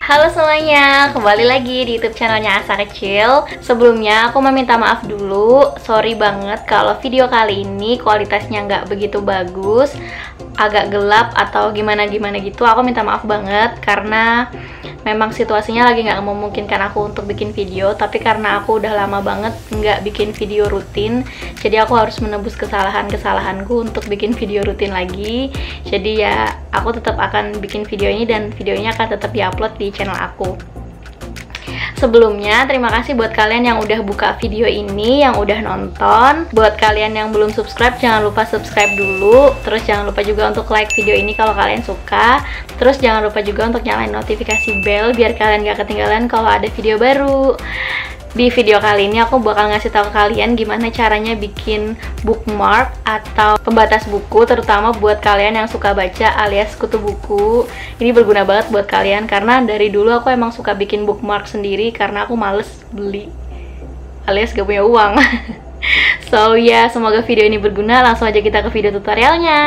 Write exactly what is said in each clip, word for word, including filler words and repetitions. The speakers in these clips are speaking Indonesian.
Halo semuanya, kembali lagi di YouTube channelnya Asa Kecil. Sebelumnya aku mau minta maaf dulu, sorry banget kalau video kali ini kualitasnya nggak begitu bagus, agak gelap atau gimana-gimana gitu. Aku minta maaf banget karena memang situasinya lagi nggak memungkinkan aku untuk bikin video. Tapi karena aku udah lama banget nggak bikin video rutin, jadi aku harus menebus kesalahan-kesalahanku untuk bikin video rutin lagi. Jadi ya aku tetap akan bikin video ini dan videonya akan tetap diupload di channel aku. Sebelumnya, terima kasih buat kalian yang udah buka video ini, yang udah nonton. Buat kalian yang belum subscribe, jangan lupa subscribe dulu. Terus jangan lupa juga untuk like video ini kalau kalian suka. Terus jangan lupa juga untuk nyalain notifikasi bell biar kalian gak ketinggalan kalau ada video baru. Di video kali ini aku bakal ngasih tahu kalian gimana caranya bikin bookmark atau pembatas buku, terutama buat kalian yang suka baca alias kutu buku. Ini berguna banget buat kalian karena dari dulu aku emang suka bikin bookmark sendiri karena aku males beli alias gak punya uang. So ya, yeah, semoga video ini berguna. Langsung aja kita ke video tutorialnya.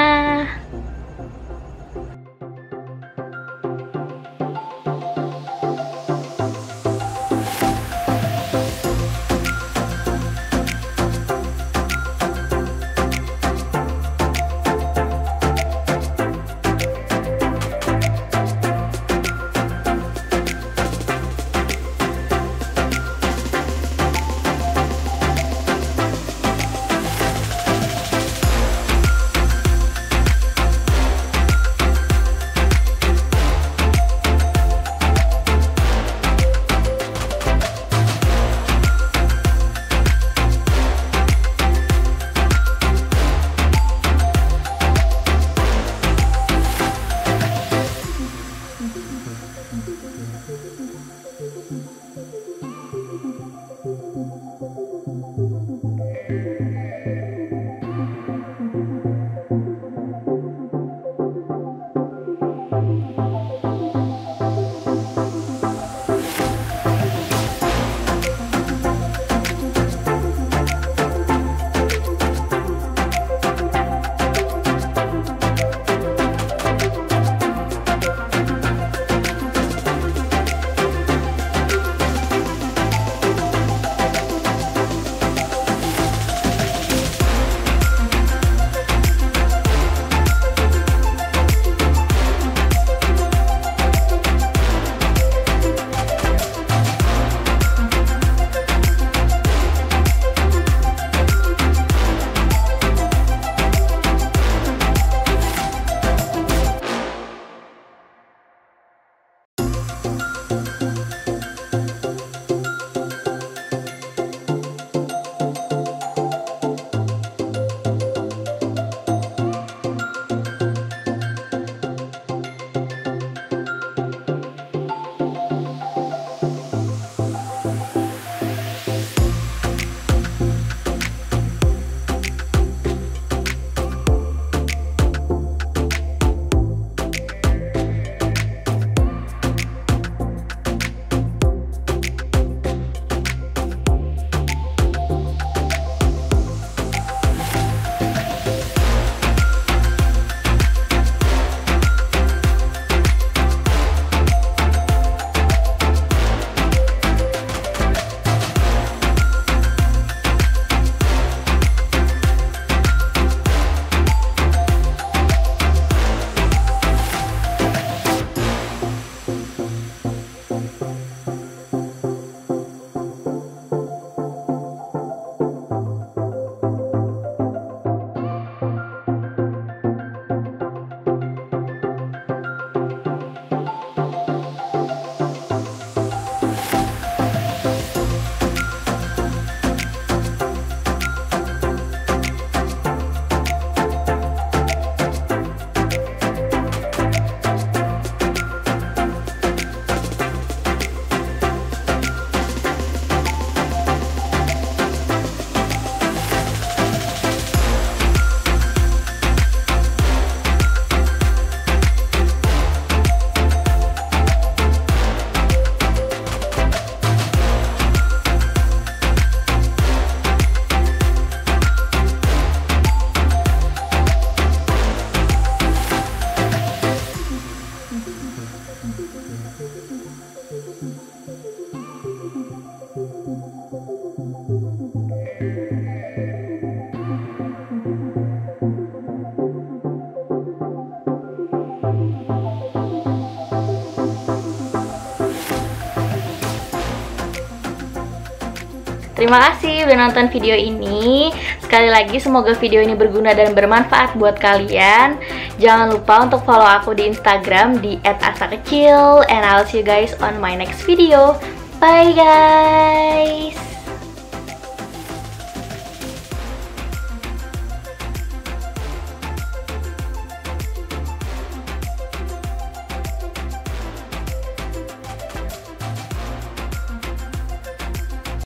Terima kasih udah nonton video ini. Sekali lagi semoga video ini berguna dan bermanfaat buat kalian. Jangan lupa untuk follow aku di Instagram di et asa kecil. And I'll see you guys on my next video. Bye guys.